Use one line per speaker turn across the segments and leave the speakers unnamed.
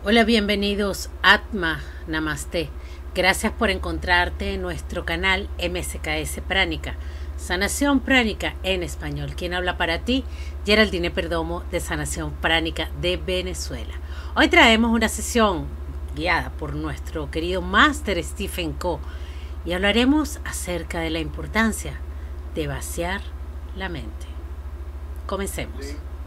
Hola, bienvenidos Atma Namaste. Gracias por encontrarte en nuestro canal MSKS Pránica, Sanación Pránica en español. Quien habla para ti, Geraldine Perdomo de Sanación Pránica de Venezuela. Hoy traemos una sesión guiada por nuestro querido Máster Stephen Co. y hablaremos acerca de la importancia de vaciar la mente. Comencemos.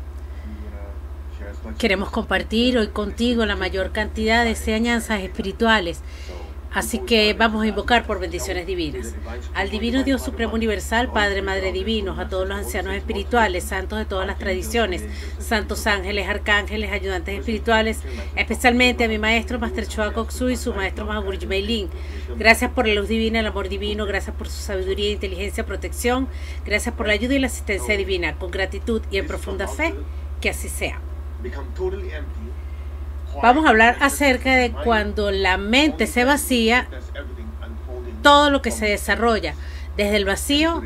Queremos compartir hoy contigo la mayor cantidad de enseñanzas espirituales, así que vamos a invocar por bendiciones divinas al Divino Dios Supremo Universal, Padre, Madre Divinos, a todos los ancianos espirituales, santos de todas las tradiciones, santos ángeles, arcángeles, ayudantes espirituales, especialmente a mi maestro Master Choa Kok-Suu y su maestro Mahavir Meilin. Gracias por la luz divina, el amor divino, gracias por su sabiduría, inteligencia, protección, gracias por la ayuda y la asistencia divina, con gratitud y en profunda fe, que así sea. Vamos a hablar acerca de cuando la mente se vacía, todo lo que se desarrolla desde el vacío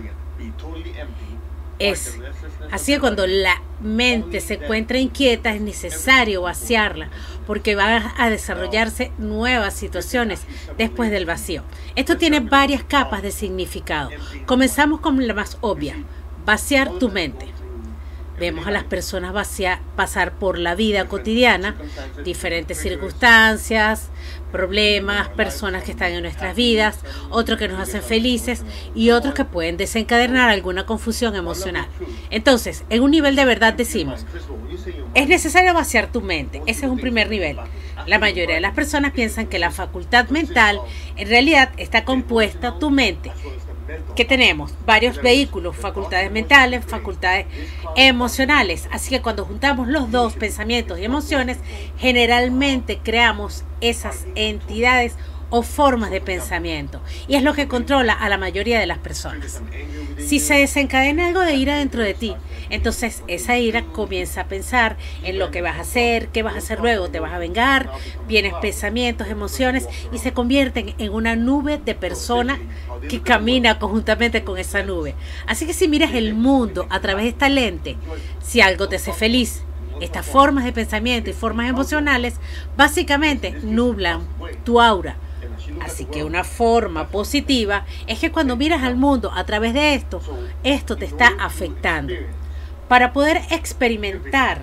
es así que cuando la mente se encuentra inquieta es necesario vaciarla porque van a desarrollarse nuevas situaciones después del vacío. Esto tiene varias capas de significado. Comenzamos con la más obvia: vaciar tu mente. Vemos a las personas pasar por la vida cotidiana, diferentes circunstancias, problemas, personas que están en nuestras vidas, otros que nos hacen felices y otros que pueden desencadenar alguna confusión emocional. Entonces, en un nivel de verdad decimos, es necesario vaciar tu mente. Ese es un primer nivel. La mayoría de las personas piensan que la facultad mental en realidad está compuesta tu mente. Que tenemos varios vehículos, facultades mentales, facultades emocionales. Así que cuando juntamos los dos, pensamientos y emociones, generalmente creamos esas entidades o formas de pensamiento. Y es lo que controla a la mayoría de las personas. Si se desencadena algo de ira dentro de ti, entonces esa ira comienza a pensar en lo que vas a hacer, qué vas a hacer luego, te vas a vengar, vienen pensamientos, emociones y se convierten en una nube de persona que camina conjuntamente con esa nube. Así que si miras el mundo a través de esta lente, si algo te hace feliz, estas formas de pensamiento y formas emocionales básicamente nublan tu aura. Así que una forma positiva es que cuando miras al mundo a través de esto te está afectando. Para poder experimentar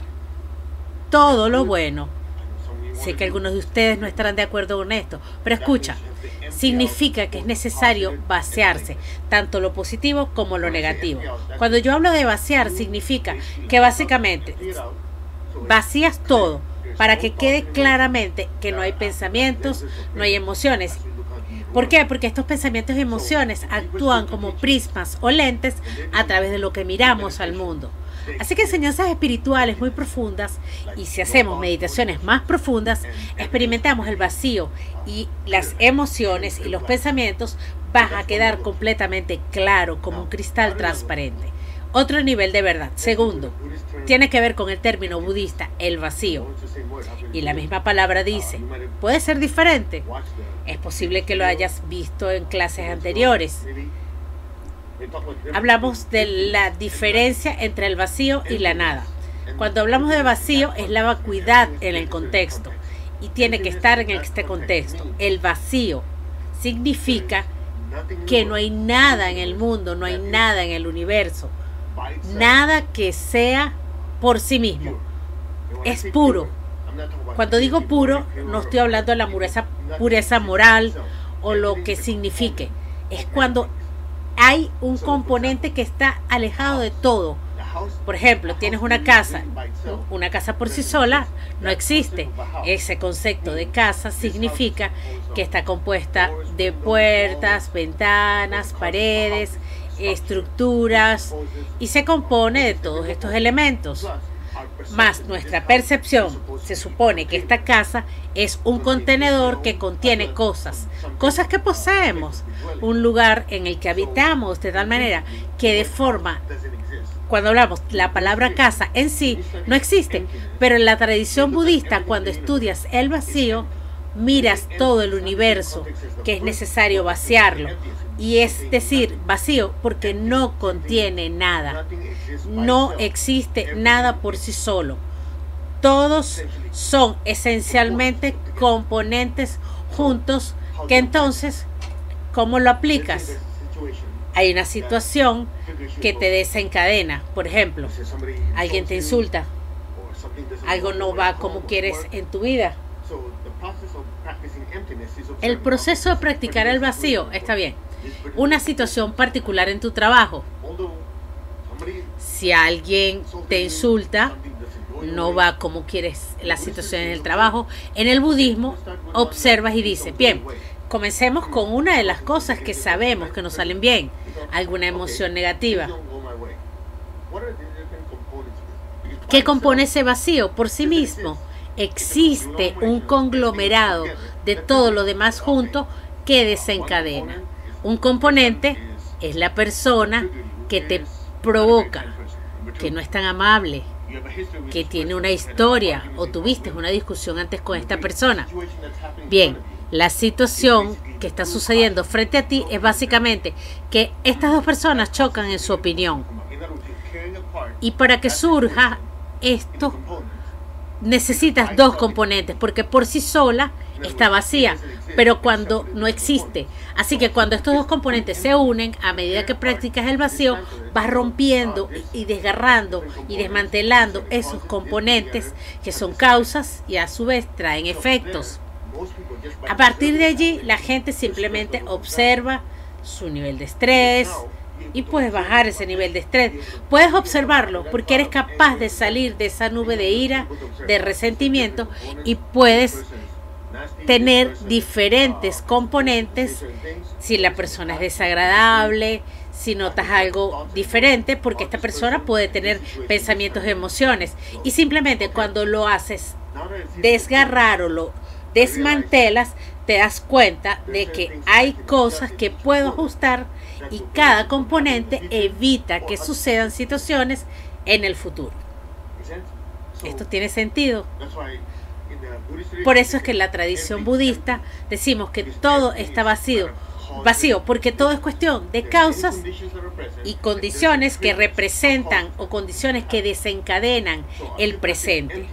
todo lo bueno, sé que algunos de ustedes no estarán de acuerdo con esto, pero escucha, significa que es necesario vaciarse, tanto lo positivo como lo negativo. Cuando yo hablo de vaciar, significa que básicamente vacías todo para que quede claramente que no hay pensamientos, no hay emociones. ¿Por qué? Porque estos pensamientos y emociones actúan como prismas o lentes a través de lo que miramos al mundo. Así que enseñanzas espirituales muy profundas, y si hacemos meditaciones más profundas, experimentamos el vacío y las emociones y los pensamientos van a quedar completamente claro como un cristal transparente. Otro nivel de verdad. Segundo, tiene que ver con el término budista, el vacío. Y la misma palabra dice, puede ser diferente. Es posible que lo hayas visto en clases anteriores. Hablamos de la diferencia entre el vacío y la nada. Cuando hablamos de vacío es la vacuidad en el contexto y tiene que estar en este contexto. El vacío significa que no hay nada en el mundo, no hay nada en el universo, nada que sea por sí mismo. Es puro. Cuando digo puro, no estoy hablando de la pureza moral o lo que signifique. Es cuando hay un componente que está alejado de todo. Por ejemplo, tienes una casa por sí sola no existe. Ese concepto de casa significa que está compuesta de puertas, ventanas, paredes, estructuras y se compone de todos estos elementos. Más nuestra percepción, se supone que esta casa es un contenedor que contiene cosas que poseemos, un lugar en el que habitamos de tal manera que de forma, cuando hablamos, la palabra casa en sí no existe, pero en la tradición budista, cuando estudias el vacío, miras todo el universo que es necesario vaciarlo. Y es decir, vacío porque no contiene nada. No existe nada por sí solo. Todos son esencialmente componentes juntos que entonces, ¿cómo lo aplicas? Hay una situación que te desencadena. Por ejemplo, alguien te insulta, algo no va como quieres en tu vida. El proceso de practicar el vacío está bien. Una situación particular en tu trabajo. Si alguien te insulta, no va como quieres la situación en el trabajo. En el budismo observas y dices, bien, comencemos con una de las cosas que sabemos que nos salen bien, alguna emoción negativa. ¿Qué compone ese vacío? Por sí mismo existe un conglomerado de todo lo demás junto que desencadena. Un componente es la persona que te provoca, que no es tan amable, que tiene una historia o tuviste una discusión antes con esta persona. Bien, la situación que está sucediendo frente a ti es básicamente que estas dos personas chocan en su opinión. Y para que surja esto, necesitas dos componentes, porque por sí sola está vacía, pero cuando no existe. Así que cuando estos dos componentes se unen, a medida que practicas el vacío, vas rompiendo y desgarrando y desmantelando esos componentes que son causas y a su vez traen efectos. A partir de allí, la gente simplemente observa su nivel de estrés y puedes bajar ese nivel de estrés. Puedes observarlo porque eres capaz de salir de esa nube de ira, de resentimiento, y puedes tener diferentes componentes. Si la persona es desagradable, si notas algo diferente, porque esta persona puede tener pensamientos y emociones, y simplemente cuando lo haces desgarrar o lo desmantelas, te das cuenta de que hay cosas que puedo ajustar y cada componente evita que sucedan situaciones en el futuro. ¿Esto tiene sentido? Por eso es que en la tradición budista decimos que todo está vacío, porque todo es cuestión de causas y condiciones que representan o condiciones que desencadenan el presente.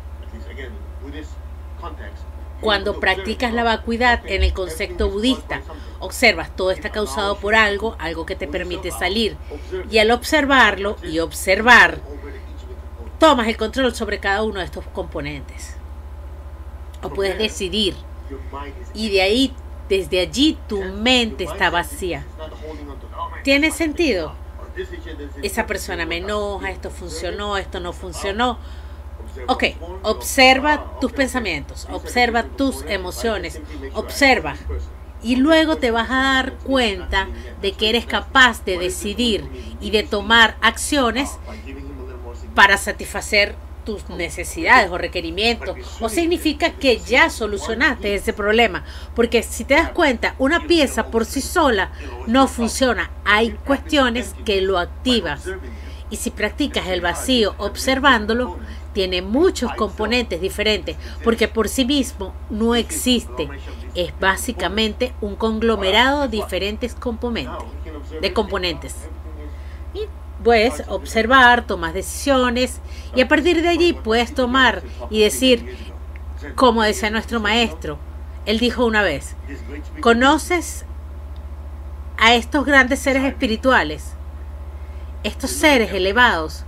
Cuando practicas la vacuidad en el concepto budista, observas, todo está causado por algo, algo que te permite salir. Y al observarlo y observar, tomas el control sobre cada uno de estos componentes. O puedes decidir. Y de ahí, desde allí, tu mente está vacía. ¿Tiene sentido? Esa persona me enoja, esto funcionó, esto no funcionó. Ok, observa tus pensamientos, observa tus emociones, observa. Y luego te vas a dar cuenta de que eres capaz de decidir y de tomar acciones para satisfacer tus necesidades o requerimientos, o significa que ya solucionaste ese problema, porque si te das cuenta, una pieza por sí sola no funciona, hay cuestiones que lo activan, y si practicas el vacío observándolo, tiene muchos componentes diferentes, porque por sí mismo no existe, es básicamente un conglomerado de diferentes componentes. Y puedes observar, tomas decisiones, y a partir de allí puedes tomar y decir, como decía nuestro maestro, él dijo una vez, ¿conoces a estos grandes seres espirituales? Estos seres elevados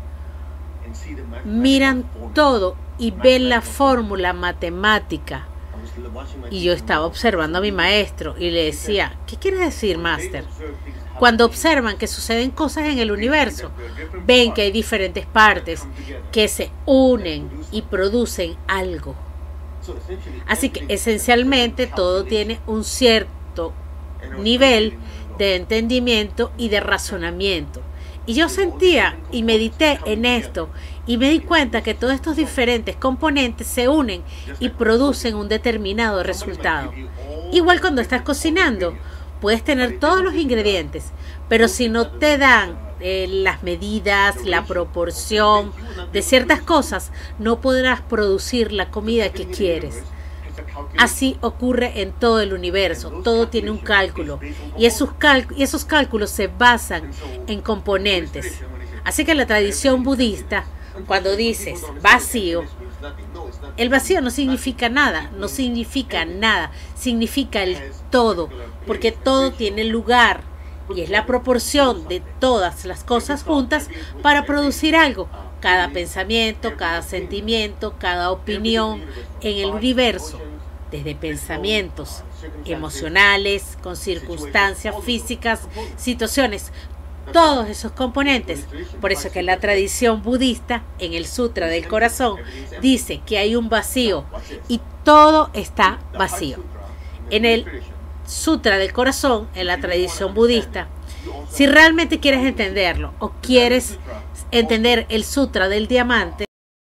miran todo y ven la fórmula matemática. Y yo estaba observando a mi maestro y le decía, ¿qué quiere decir, Máster? Cuando observan que suceden cosas en el universo, ven que hay diferentes partes que se unen y producen algo. Así que esencialmente todo tiene un cierto nivel de entendimiento y de razonamiento. Y yo sentía y medité en esto y me di cuenta que todos estos diferentes componentes se unen y producen un determinado resultado. Igual cuando estás cocinando, puedes tener todos los ingredientes, pero si no te dan las medidas, la proporción de ciertas cosas, no podrás producir la comida que quieres. Así ocurre en todo el universo, todo tiene un cálculo y esos cálculos se basan en componentes. Así que la tradición budista, cuando dices vacío, El vacío no significa nada, no significa nada, significa el todo, porque todo tiene lugar y es la proporción de todas las cosas juntas para producir algo. Cada pensamiento, cada sentimiento, cada opinión en el universo, desde pensamientos emocionales, con circunstancias físicas, situaciones, todos esos componentes. Por eso que la tradición budista, en el Sutra del Corazón, dice que hay un vacío y todo está vacío. En el Sutra del Corazón, en la tradición budista, si realmente quieres entenderlo o quieres entender el Sutra del Diamante,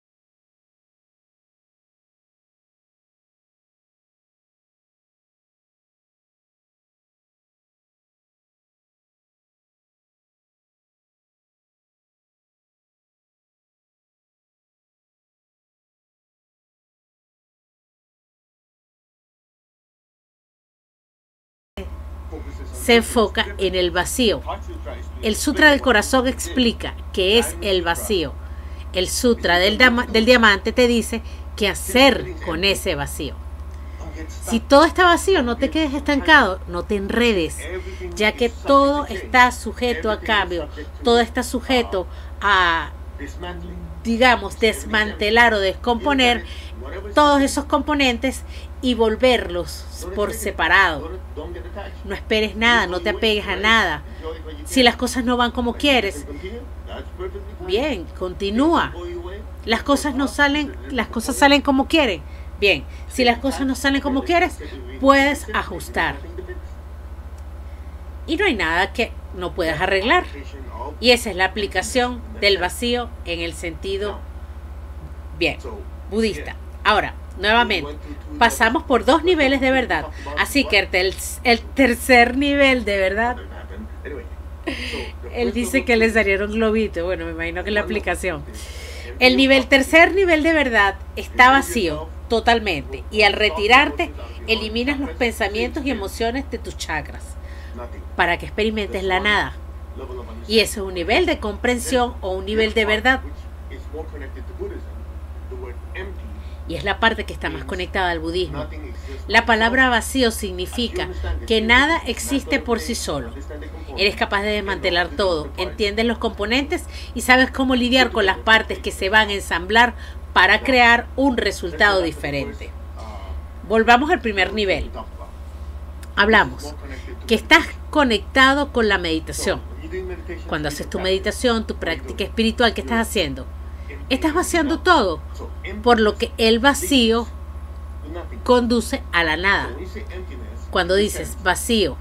se enfoca en el vacío. El Sutra del Corazón explica qué es el vacío. El Sutra del Diamante te dice qué hacer con ese vacío. Si todo está vacío, no te quedes estancado, no te enredes, ya que todo está sujeto a cambio, todo está sujeto a, digamos, desmantelar o descomponer todos esos componentes y volverlos por separado. No esperes nada, no te apegues a nada. Si las cosas no van como quieres, bien, continúa. Las cosas salen como quieren. Bien, si las cosas no salen como quieres, puedes ajustar. Y no hay nada que no puedas arreglar. Y esa es la aplicación del vacío en el sentido, bien, budista. Ahora, nuevamente, pasamos por 2 niveles de verdad. Así que el tercer nivel de verdad, él dice que les daría un globito. Bueno, me imagino que es la aplicación. Tercer nivel de verdad está vacío totalmente. Y al retirarte, eliminas los pensamientos y emociones de tus chakras para que experimentes la nada. Y ese es un nivel de comprensión o un nivel de verdad. Y es la parte que está más conectada al budismo. La palabra vacío significa que nada existe por sí solo. Eres capaz de desmantelar todo, entiendes los componentes y sabes cómo lidiar con las partes que se van a ensamblar para crear un resultado diferente. Volvamos al primer nivel. Hablamos que estás conectado con la meditación. Cuando haces tu meditación, tu práctica espiritual, ¿qué estás haciendo? Estás vaciando todo, por lo que el vacío conduce a la nada. Cuando dices vacío,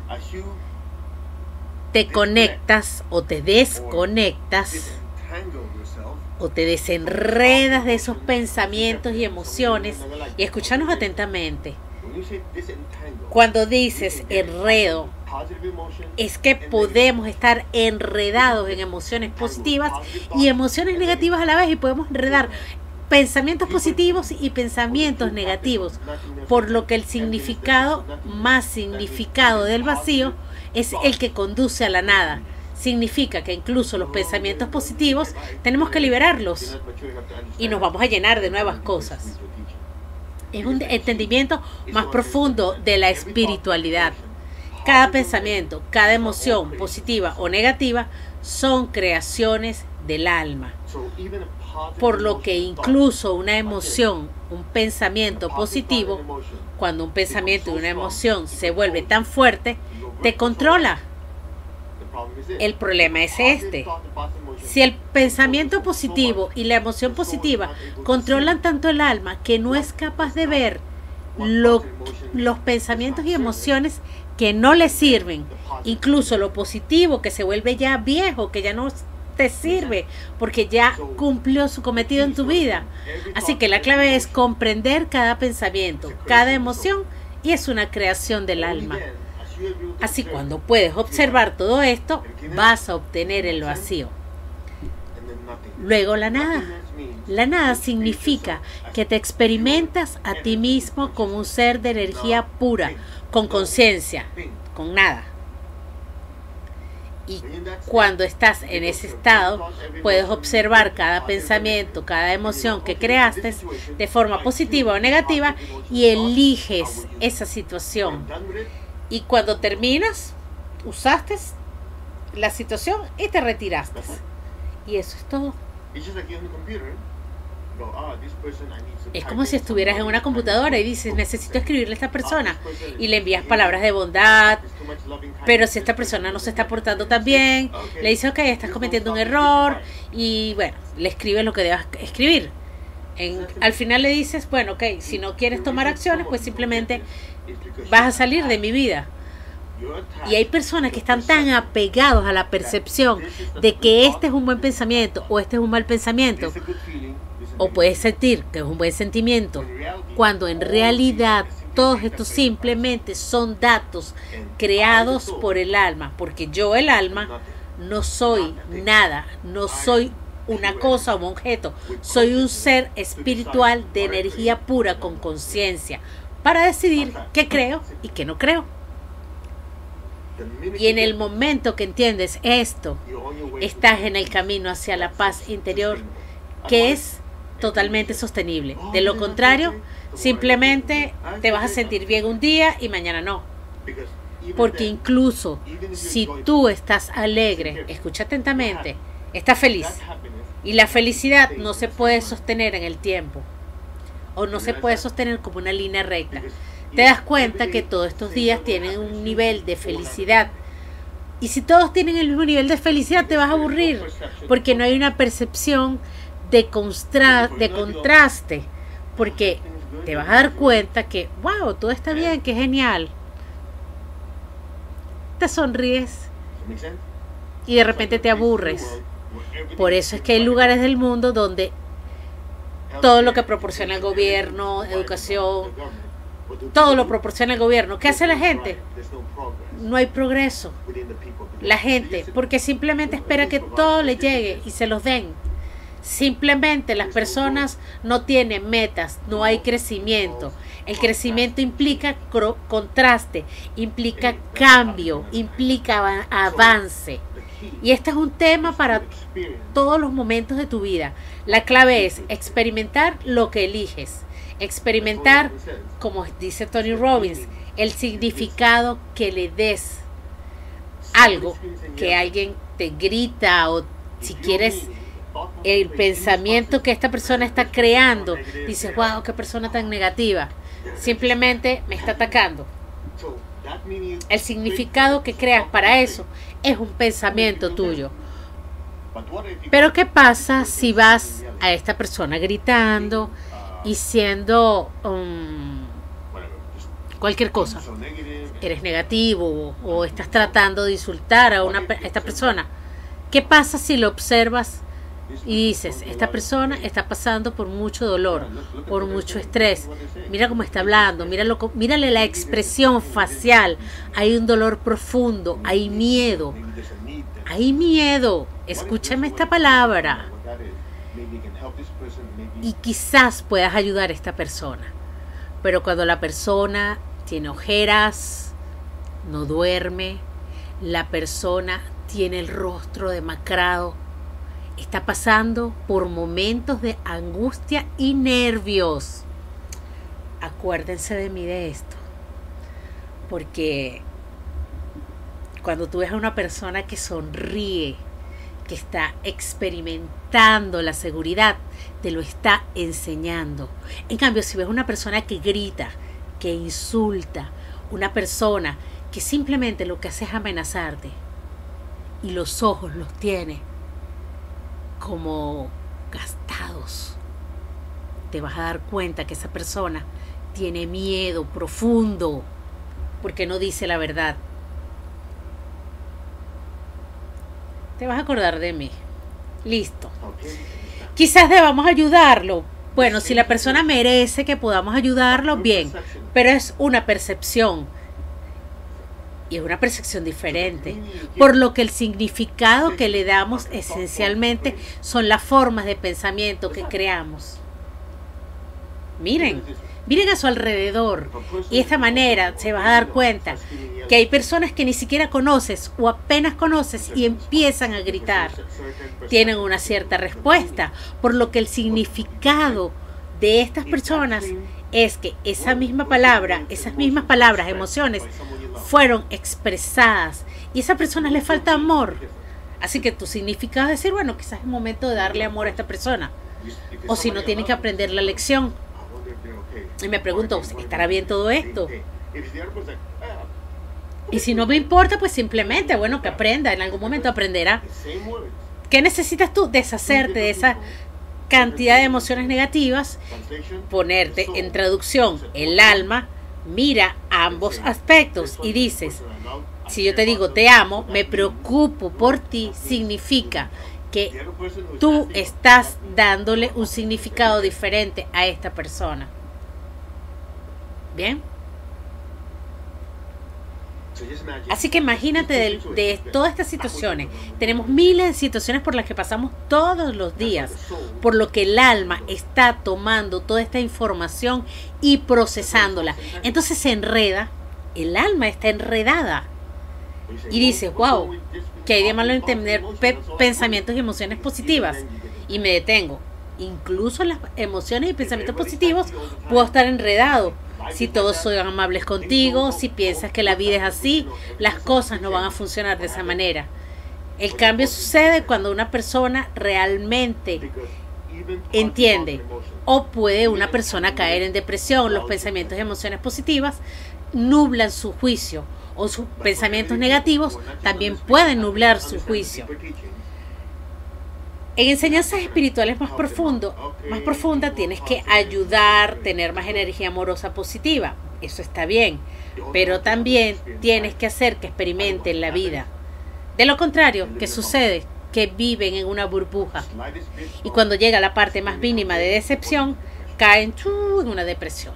te conectas o te desconectas o te desenredas de esos pensamientos y emociones. Y escúchanos atentamente. Cuando dices enredo, es que podemos estar enredados en emociones positivas y emociones negativas a la vez, y podemos enredar pensamientos positivos y pensamientos negativos, por lo que el significado del vacío es el que conduce a la nada. Significa que incluso los pensamientos positivos tenemos que liberarlos y nos vamos a llenar de nuevas cosas. Es un entendimiento más profundo de la espiritualidad. Cada pensamiento, cada emoción, positiva o negativa, son creaciones del alma. Por lo que incluso una emoción, un pensamiento positivo, cuando un pensamiento y una emoción se vuelve tan fuerte, te controla. El problema es este. Si el pensamiento positivo y la emoción positiva controlan tanto el alma que no es capaz de ver los pensamientos y emociones que no le sirven, incluso lo positivo que se vuelve ya viejo, que ya no te sirve porque ya cumplió su cometido en tu vida. Así que la clave es comprender cada pensamiento, cada emoción, y es una creación del alma. Así, cuando puedes observar todo esto, vas a obtener el vacío. Luego la nada. La nada significa que te experimentas a ti mismo como un ser de energía pura, con conciencia, con nada. Y cuando estás en ese estado, puedes observar cada pensamiento, cada emoción que creaste de forma positiva o negativa y eliges esa situación. Y cuando terminas, usaste la situación y te retiraste. Y eso es todo. Es como si estuvieras en una computadora y dices, necesito escribirle a esta persona, y le envías palabras de bondad, pero si esta persona no se está portando tan bien, le dices, ok, estás cometiendo un error, y bueno, le escribes lo que debas escribir. Al final le dices, bueno, ok, si no quieres tomar acciones, pues simplemente vas a salir de mi vida. Y hay personas que están tan apegados a la percepción de que este es un buen pensamiento o este es un mal pensamiento, o puedes sentir que es un buen sentimiento, cuando en realidad todos estos simplemente son datos creados por el alma, porque yo, el alma, no soy nada, no soy una cosa o un objeto, soy un ser espiritual de energía pura con conciencia para decidir qué creo y qué no creo. Y en el momento que entiendes esto, estás en el camino hacia la paz interior, que es totalmente sostenible. De lo contrario, simplemente te vas a sentir bien un día y mañana no. Porque incluso si tú estás alegre, escucha atentamente, estás feliz, y la felicidad no se puede sostener en el tiempo, o no se puede sostener como una línea recta. Te das cuenta que todos estos días tienen un nivel de felicidad. Y si todos tienen el mismo nivel de felicidad, te vas a aburrir, porque no hay una percepción de contraste, porque te vas a dar cuenta que, wow, todo está bien, que genial. Te sonríes y de repente te aburres. Por eso es que hay lugares del mundo donde todo lo que proporciona el gobierno, educación, todo lo proporciona el gobierno. ¿Qué hace la gente? No hay progreso. La gente, porque simplemente espera que todo le llegue y se los den. Simplemente las personas no tienen metas, no hay crecimiento. El crecimiento implica contraste, implica cambio, implica avance. Y este es un tema para todos los momentos de tu vida. La clave es experimentar lo que eliges. Experimentar, como dice Tony Robbins, el significado que le des. Algo que alguien te grita, o si quieres el pensamiento que esta persona está creando, dices, wow, qué persona tan negativa, simplemente me está atacando. El significado que creas para eso es un pensamiento tuyo. Pero ¿qué pasa si vas a esta persona gritando y siendo cualquier cosa? Eres negativo o estás tratando de insultar a esta persona. ¿Qué pasa si lo observas y dices, esta persona está pasando por mucho dolor, por mucho estrés? Mira cómo está hablando, mírale la expresión facial. Hay un dolor profundo, hay miedo. Hay miedo. Escúchame esta palabra. Y quizás puedas ayudar a esta persona. Pero cuando la persona tiene ojeras, no duerme, la persona tiene el rostro demacrado, está pasando por momentos de angustia y nervios. Acuérdense de mí de esto, porque cuando tú ves a una persona que sonríe, que está experimentando la seguridad, te lo está enseñando. En cambio, si ves una persona que grita, que insulta, una persona que simplemente lo que hace es amenazarte y los ojos los tiene como gastados, te vas a dar cuenta que esa persona tiene miedo profundo porque no dice la verdad. Te vas a acordar de mí. Listo. Quizás debamos ayudarlo. Bueno, si la persona merece que podamos ayudarlo, bien, pero es una percepción. Y es una percepción diferente, por lo que el significado que le damos esencialmente son las formas de pensamiento que creamos. Miren, miren a su alrededor y de esta manera se va a dar cuenta que hay personas que ni siquiera conoces o apenas conoces y empiezan a gritar. Tienen una cierta respuesta, por lo que el significado de estas personas es que esa misma palabra, esas mismas palabras, emociones, fueron expresadas y a esa persona le falta amor. Así que tu significado es decir, bueno, quizás es el momento de darle amor a esta persona. O si no, tienen que aprender la lección. Y me pregunto, ¿estará bien todo esto? Y si no me importa, pues simplemente, bueno, que aprenda. En algún momento aprenderá. ¿Qué necesitas tú? Deshacerte de esa cantidad de emociones negativas. Ponerte en traducción el alma. Mira ambos aspectos y dices, si yo te digo te amo, me preocupo por ti, significa que tú estás dándole un significado diferente a esta persona. ¿Bien? Así que imagínate de todas estas situaciones. Tenemos miles de situaciones por las que pasamos todos los días, por lo que el alma está tomando toda esta información y procesándola. Entonces se enreda, el alma está enredada. Y dices, wow, que hay de malo en tener pensamientos y emociones positivas. Y me detengo. Incluso las emociones y pensamientos positivos puedo estar enredado. Si todos son amables contigo, si piensas que la vida es así, las cosas no van a funcionar de esa manera. El cambio sucede cuando una persona realmente entiende. O puede una persona caer en depresión. Los pensamientos y emociones positivas nublan su juicio. O sus pensamientos negativos también pueden nublar su juicio. En enseñanzas espirituales más profundas tienes que ayudar, tener más energía amorosa positiva. Eso está bien. Pero también tienes que hacer que experimenten la vida. De lo contrario, ¿qué sucede? Que viven en una burbuja. Y cuando llega la parte más mínima de decepción, caen en una depresión.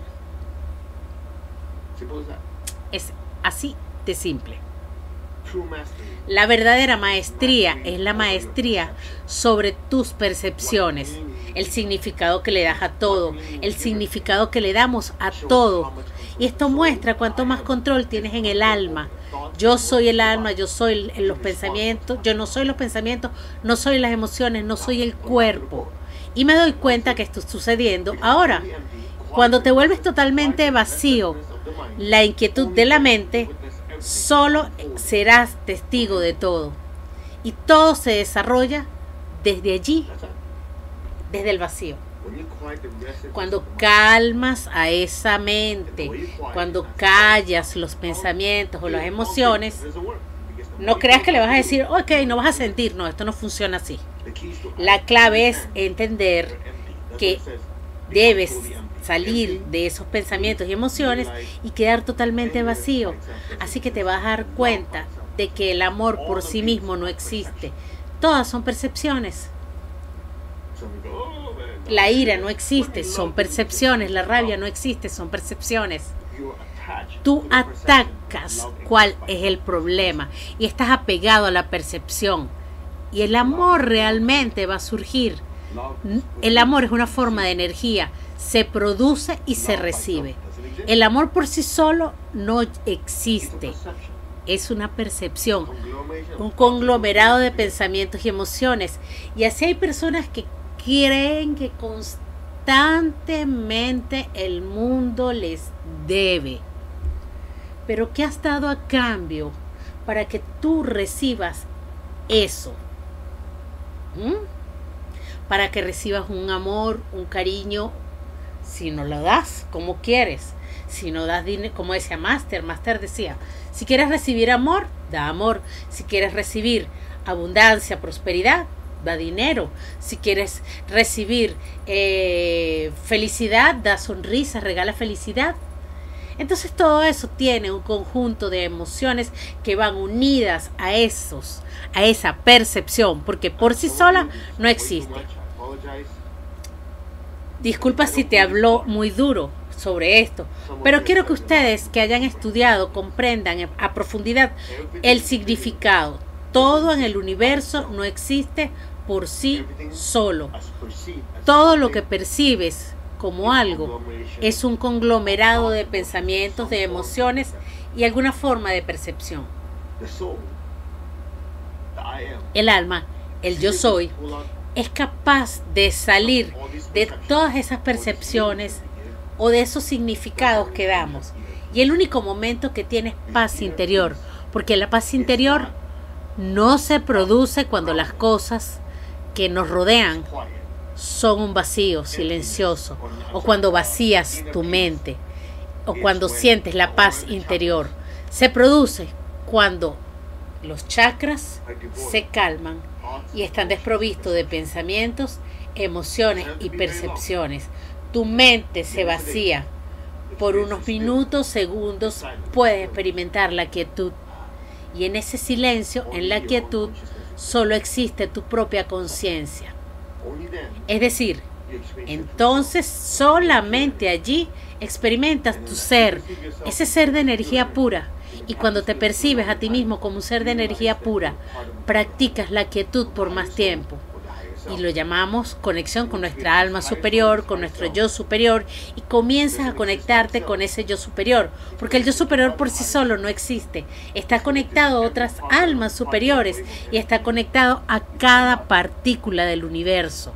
Es así de simple. La verdadera maestría es la maestría sobre tus percepciones, el significado que le das a todo, el significado que le damos a todo. Y esto muestra cuánto más control tienes en el alma. Yo soy el alma, yo soy los pensamientos, yo no soy los pensamientos, no soy las emociones, no soy el cuerpo. Y me doy cuenta que esto está sucediendo ahora. Cuando te vuelves totalmente vacío, la inquietud de la mente, solo serás testigo de todo. Y todo se desarrolla desde allí, desde el vacío. Cuando calmas a esa mente, cuando callas los pensamientos o las emociones, no creas que le vas a decir, ok, no vas a sentir. No, esto no funciona así. La clave es entender que debes salir de esos pensamientos y emociones y quedar totalmente vacío. Así que te vas a dar cuenta de que el amor por sí mismo no existe. Todas son percepciones. La ira no existe, son percepciones. La rabia no existe, son percepciones. Tú atacas cuál es el problema y estás apegado a la percepción. Y el amor realmente va a surgir. El amor es una forma de energía. Se produce y se recibe. El amor por sí solo no existe. Es una percepción, un conglomerado de pensamientos y emociones. Y así hay personas que creen que constantemente el mundo les debe. Pero ¿qué has dado a cambio para que tú recibas eso? Para que recibas un amor, un cariño. Si no lo das, como quieres. Si no das dinero, como decía Master decía, si quieres recibir amor, da amor. Si quieres recibir abundancia, prosperidad, da dinero. Si quieres recibir felicidad, da sonrisas, regala felicidad. Entonces todo eso tiene un conjunto de emociones que van unidas a esa percepción, porque por sí sola no existe. Disculpa si te habló muy duro sobre esto, pero quiero que ustedes que hayan estudiado comprendan a profundidad el significado. Todo en el universo no existe por sí solo. Todo lo que percibes como algo, es un conglomerado de pensamientos, de emociones y alguna forma de percepción. El alma, el yo soy, es capaz de salir de todas esas percepciones o de esos significados que damos. Y el único momento que tiene es paz interior, porque la paz interior no se produce cuando las cosas que nos rodean son un vacío silencioso, o cuando vacías tu mente, o cuando sientes la paz interior. Se produce cuando los chakras se calman y están desprovistos de pensamientos, emociones y percepciones. Tu mente se vacía. Por unos minutos, segundos, puedes experimentar la quietud. Y en ese silencio, en la quietud, solo existe tu propia conciencia. Es decir, entonces solamente allí experimentas tu ser, ese ser de energía pura. Y cuando te percibes a ti mismo como un ser de energía pura, practicas la quietud por más tiempo. Y lo llamamos conexión con nuestra alma superior, con nuestro yo superior, y comienzas a conectarte con ese yo superior, porque el yo superior por sí solo no existe, está conectado a otras almas superiores y está conectado a cada partícula del universo,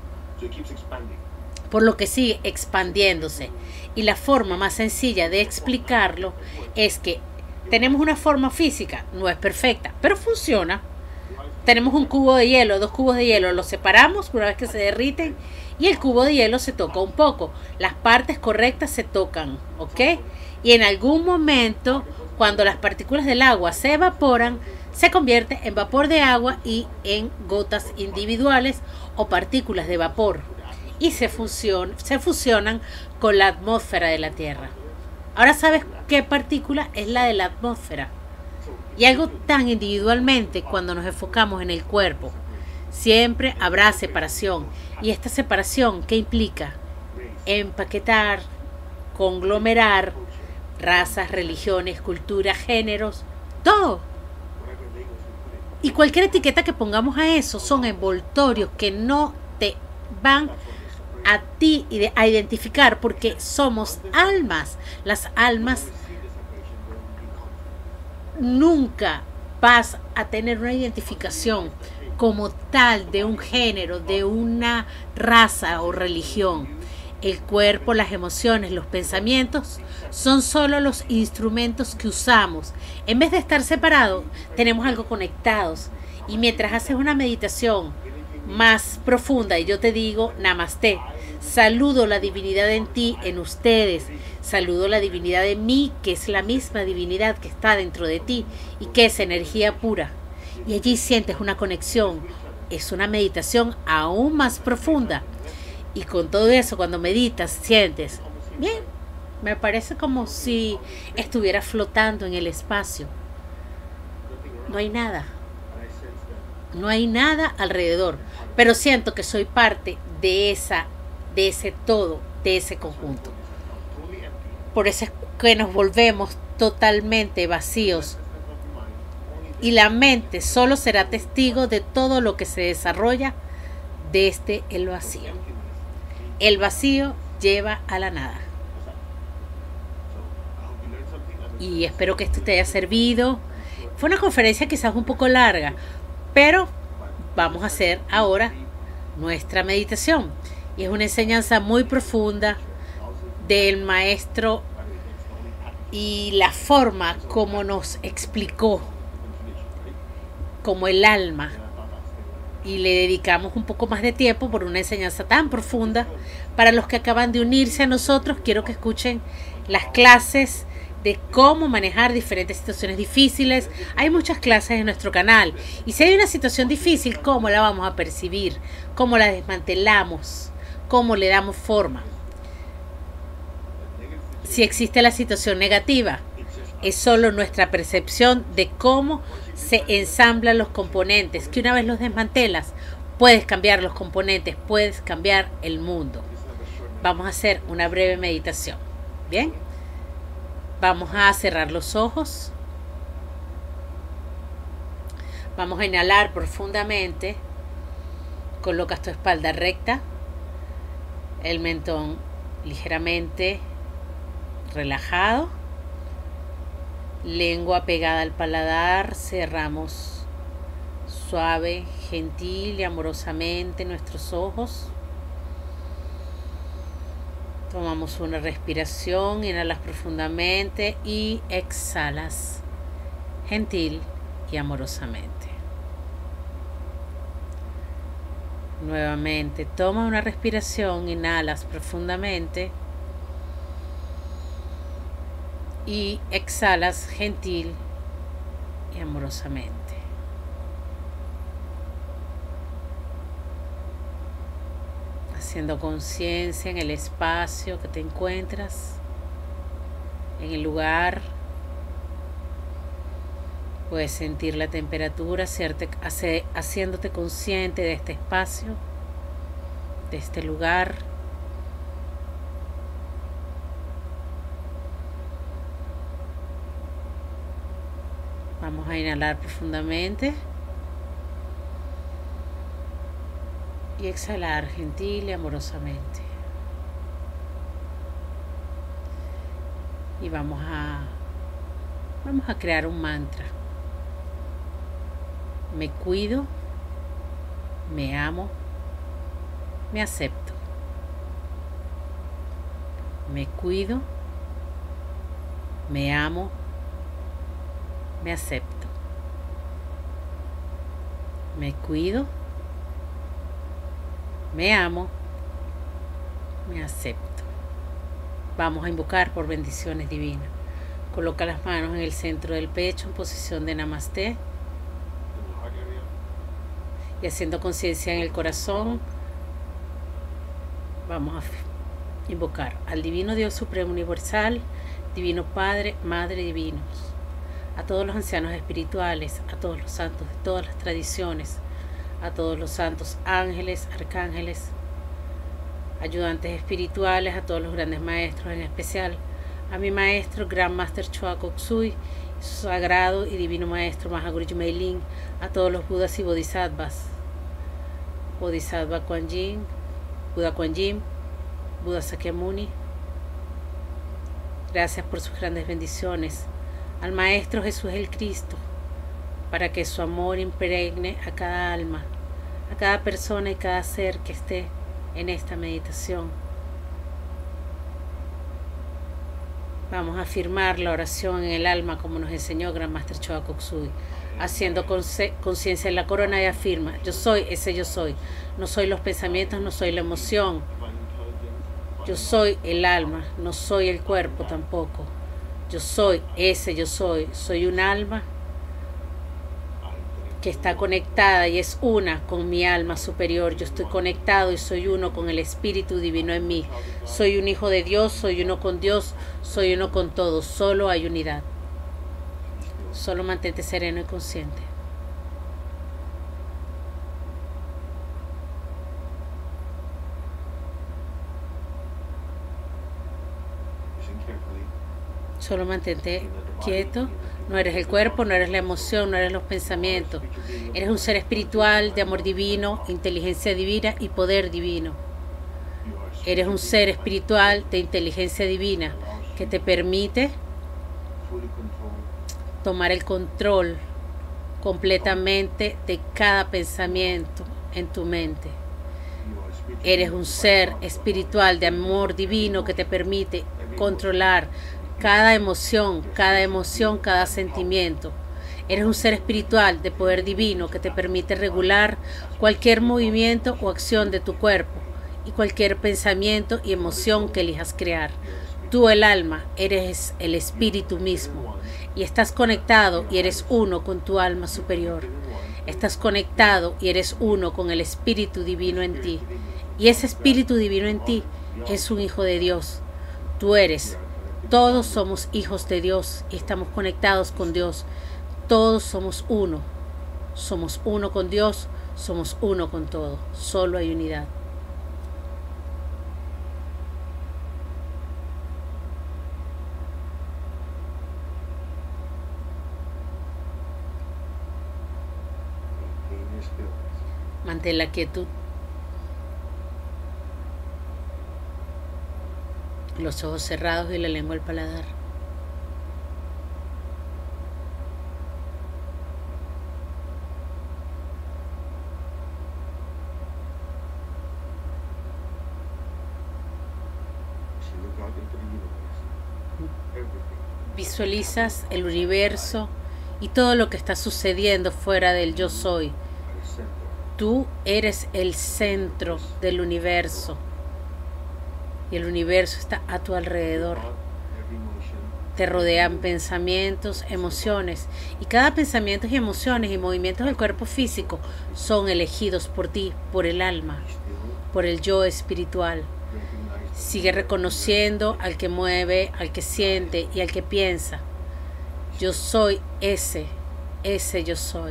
por lo que sigue expandiéndose. Y la forma más sencilla de explicarlo es que tenemos una forma física, no es perfecta, pero funciona. Tenemos un cubo de hielo, 2 cubos de hielo, los separamos una vez que se derriten y el cubo de hielo se toca un poco. Las partes correctas se tocan, ¿ok? Y en algún momento, cuando las partículas del agua se evaporan, se convierte en vapor de agua y en gotas individuales o partículas de vapor. Y se fusionan con la atmósfera de la Tierra. Ahora sabes qué partícula es la de la atmósfera. Y algo tan individualmente cuando nos enfocamos en el cuerpo. Siempre habrá separación. ¿Y esta separación qué implica? Empaquetar, conglomerar razas, religiones, culturas, géneros, todo. Y cualquier etiqueta que pongamos a eso son envoltorios que no te van a ti a identificar, porque somos almas. Las almas nunca vas a tener una identificación como tal de un género, de una raza o religión. El cuerpo, las emociones, los pensamientos son solo los instrumentos que usamos. En vez de estar separados, tenemos algo conectados. Y mientras haces una meditación más profunda y yo te digo Namaste, saludo la divinidad en ti, en ustedes, saludo la divinidad en mí, que es la misma divinidad que está dentro de ti y que es energía pura. Y allí sientes una conexión, es una meditación aún más profunda. Y con todo eso, cuando meditas, sientes, bien, me parece como si estuviera flotando en el espacio. No hay nada. No hay nada alrededor, pero siento que soy parte de ese todo, de ese conjunto. Por eso es que nos volvemos totalmente vacíos. Y la mente solo será testigo de todo lo que se desarrolla desde el vacío. El vacío lleva a la nada. Y espero que esto te haya servido. Fue una conferencia quizás un poco larga, pero vamos a hacer ahora nuestra meditación. Y es una enseñanza muy profunda del maestro y la forma como nos explicó como el alma. Y le dedicamos un poco más de tiempo por una enseñanza tan profunda. Para los que acaban de unirse a nosotros, quiero que escuchen las clases de cómo manejar diferentes situaciones difíciles. Hay muchas clases en nuestro canal. Y si hay una situación difícil, ¿cómo la vamos a percibir? ¿Cómo la desmantelamos? ¿Cómo le damos forma? Si existe la situación negativa, es solo nuestra percepción de cómo se ensamblan los componentes, que una vez los desmantelas, puedes cambiar los componentes, puedes cambiar el mundo. Vamos a hacer una breve meditación. ¿Bien? Vamos a cerrar los ojos. Vamos a inhalar profundamente. Colocas tu espalda recta, el mentón ligeramente relajado, lengua pegada al paladar, cerramos suave, gentil y amorosamente nuestros ojos. Tomamos una respiración, inhalas profundamente y exhalas gentil y amorosamente. Nuevamente, toma una respiración, inhalas profundamente y exhalas gentil y amorosamente. Haciendo conciencia en el espacio que te encuentras, en el lugar. Puedes sentir la temperatura, haciéndote consciente de este espacio, de este lugar. Vamos a inhalar profundamente y exhalar gentil y amorosamente. Y vamos a crear un mantra. Me cuido, me amo, me acepto. Me cuido, me amo, me acepto. Me cuido, me amo, me acepto. Vamos a invocar por bendiciones divinas. Coloca las manos en el centro del pecho en posición de Namaste. Y haciendo conciencia en el corazón, vamos a invocar al Divino Dios Supremo Universal, Divino Padre, Madre Divinos, a todos los ancianos espirituales, a todos los santos de todas las tradiciones, a todos los santos ángeles, arcángeles, ayudantes espirituales, a todos los grandes maestros, en especial a mi maestro Gran Master Choa Kok-Sui, su sagrado y divino maestro Mahaguru Meilin, a todos los budas y bodhisattvas, Bodhisattva Kuan Yin, Buda Kuan Yin, Buda Sakyamuni. Gracias por sus grandes bendiciones. Al Maestro Jesús el Cristo, para que su amor impregne a cada alma, a cada persona y cada ser que esté en esta meditación. Vamos a afirmar la oración en el alma como nos enseñó Gran Master Choa Kok-Sui, haciendo conciencia en la corona y afirma: yo soy ese yo soy. No soy los pensamientos, no soy la emoción. Yo soy el alma, no soy el cuerpo tampoco. Yo soy ese yo soy. Soy un alma que está conectada y es una con mi alma superior. Yo estoy conectado y soy uno con el Espíritu Divino en mí. Soy un hijo de Dios, soy uno con Dios, soy uno con todos. Solo hay unidad. Solo mantente sereno y consciente. Solo mantente quieto. No eres el cuerpo, no eres la emoción, no eres los pensamientos. Eres un ser espiritual de amor divino, inteligencia divina y poder divino. Eres un ser espiritual de inteligencia divina que te permite tomar el control completamente de cada pensamiento en tu mente. Eres un ser espiritual de amor divino que te permite controlar cada emoción, cada sentimiento. Eres un ser espiritual de poder divino que te permite regular cualquier movimiento o acción de tu cuerpo y cualquier pensamiento y emoción que elijas crear. Tú, el alma, eres el espíritu mismo y estás conectado y eres uno con tu alma superior. Estás conectado y eres uno con el espíritu divino en ti. Y ese espíritu divino en ti es un hijo de Dios. Tú eres. Todos somos hijos de Dios y estamos conectados con Dios. Todos somos uno. Somos uno con Dios, somos uno con todo. Solo hay unidad. Mantén la quietud. Los ojos cerrados y la lengua al paladar. Visualizas el universo y todo lo que está sucediendo fuera del yo soy. Tú eres el centro del universo y el universo está a tu alrededor. Te rodean pensamientos, emociones, y cada pensamiento y emociones y movimientos del cuerpo físico son elegidos por ti, por el alma, por el yo espiritual. Sigue reconociendo al que mueve, al que siente y al que piensa. Yo soy ese yo soy.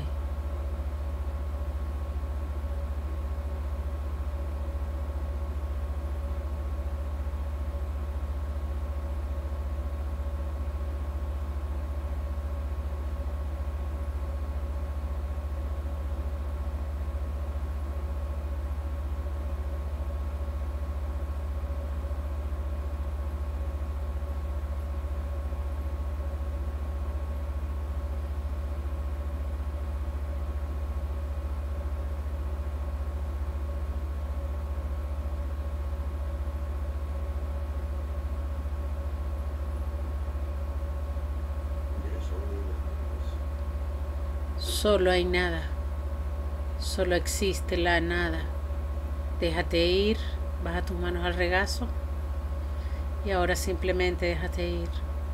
Solo hay nada, solo existe la nada. Déjate ir, baja tus manos al regazo y ahora simplemente déjate ir.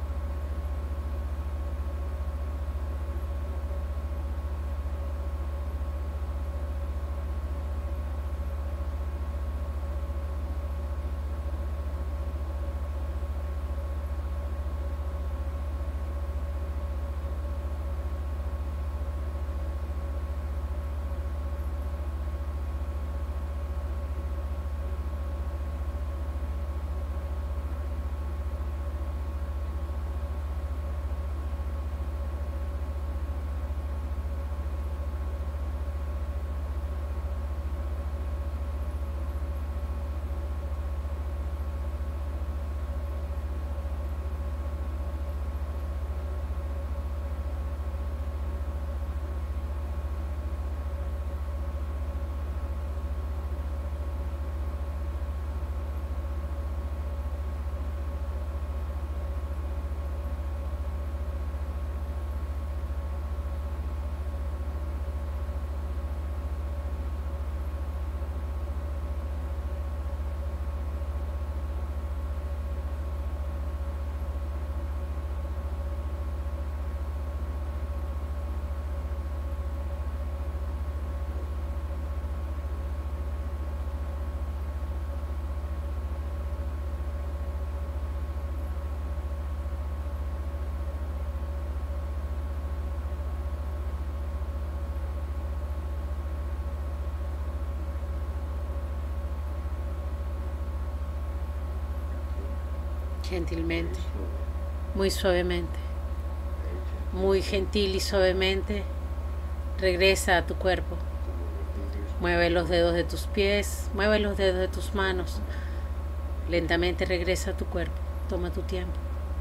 Gentilmente, muy suavemente, muy gentil y suavemente, regresa a tu cuerpo. Mueve los dedos de tus pies, mueve los dedos de tus manos. Lentamente regresa a tu cuerpo. Toma tu tiempo.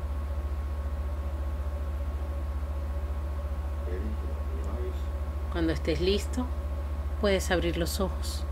Cuando estés listo, puedes abrir los ojos.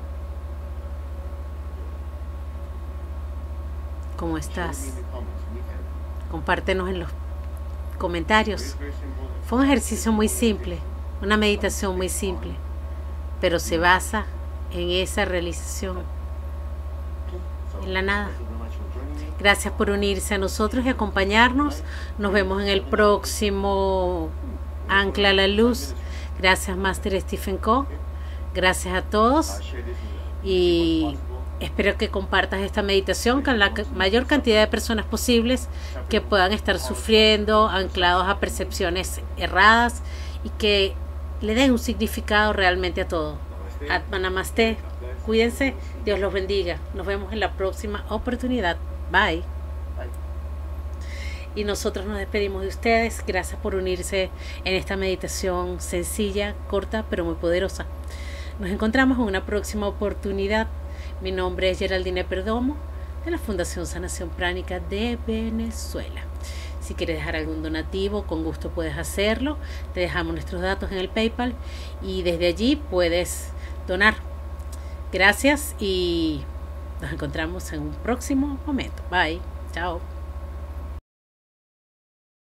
¿Cómo estás? Compártenos en los comentarios. Fue un ejercicio muy simple, una meditación muy simple, pero se basa en esa realización, en la nada. Gracias por unirse a nosotros y acompañarnos. Nos vemos en el próximo Ancla a la Luz. Gracias, Master Stephen Co. Gracias a todos y espero que compartas esta meditación con la mayor cantidad de personas posibles que puedan estar sufriendo, anclados a percepciones erradas y que le den un significado realmente a todo. Atma Namaste. Cuídense. Dios los bendiga. Nos vemos en la próxima oportunidad. Bye. Y nosotros nos despedimos de ustedes. Gracias por unirse en esta meditación sencilla, corta, pero muy poderosa. Nos encontramos en una próxima oportunidad. Mi nombre es Geraldine Perdomo. de la Fundación Sanación Pránica de Venezuela. Si quieres dejar algún donativo, con gusto puedes hacerlo. Te dejamos nuestros datos en el PayPal y desde allí puedes donar. Gracias y nos encontramos en un próximo momento. Bye. Chao.